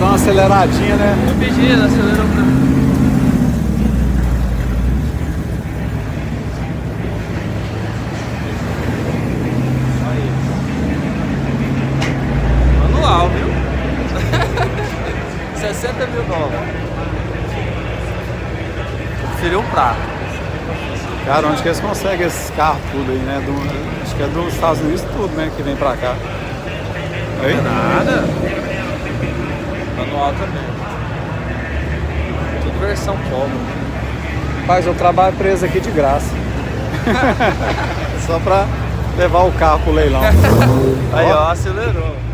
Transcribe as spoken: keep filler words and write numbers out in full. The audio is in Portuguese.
uma aceleradinha, né? Eu pedi, ele acelerou pra mim. Aí. Manual, viu? sessenta mil dólares. Preferiu um prato. Cara, onde que eles conseguem esses carros tudo aí, né? Do, acho que é dos Estados Unidos tudo, né? Que vem pra cá. Aí? Não é nada. Manual também. Tudo versão Polo. Rapaz, eu trabalho preso aqui de graça. Só pra levar o carro pro leilão. Aí, ó, acelerou.